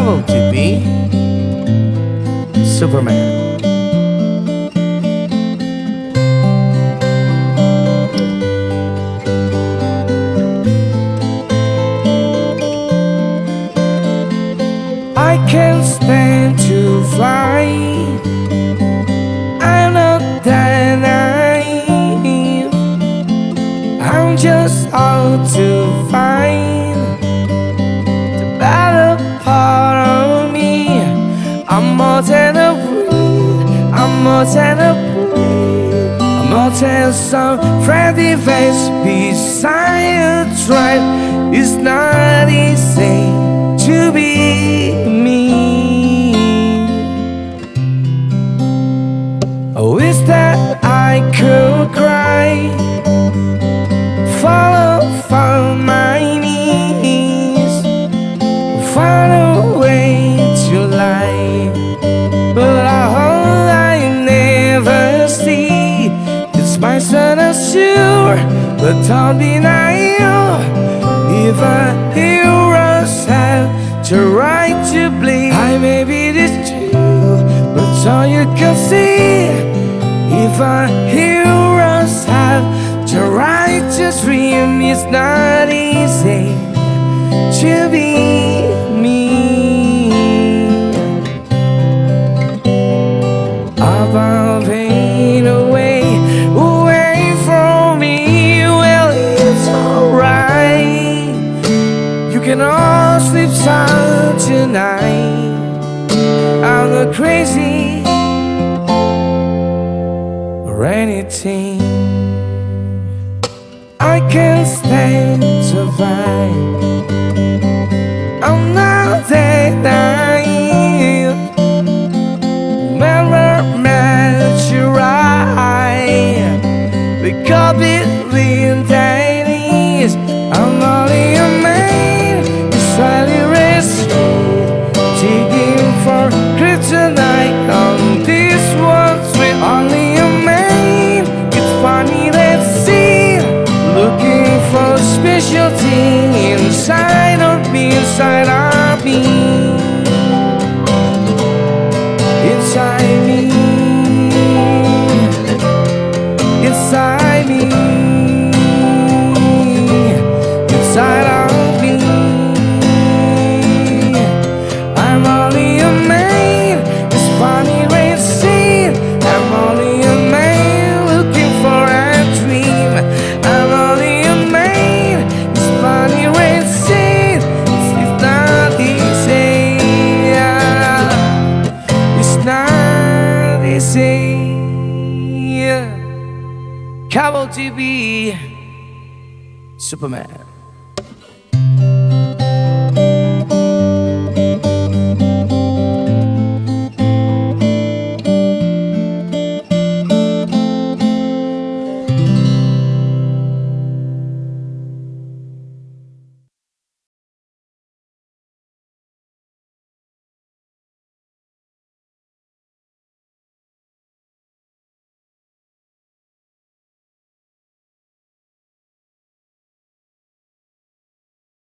Cabo TV, Superman. I can't stand to fly. I'm not that naive. I'm just out to find the better part of me. I'm more than a breed. I'm more than a breed. I'm more than some friendly face beside a tribe. It's not easy to be me. I wish that I could cry, fall from my knees, find a way to lie, but I hope I never see. It's my son as sure, but don't deny you. If a hero's have the right to bleed, I may be this too, but all you can see. If a hero's have the right to dream, it's not easy to be me. About pain away from me, well, it's alright. You can all sleep sound tonight. I'm not crazy or anything. I can't stand to fight. I'm not that naive. Never met you right. We got between days. I'm only a man, slightly restrained, digging for kryptonite on this one street. Only a man, it's funny, let's see, looking for a special thing inside of me, inside of me, inside me, inside me, inside of me. I'm only a man, it's funny when seen. I'm only a man looking for a dream. I'm only a man, it's funny when seen. It's not easy, it's not easy. Cabo TV, Superman.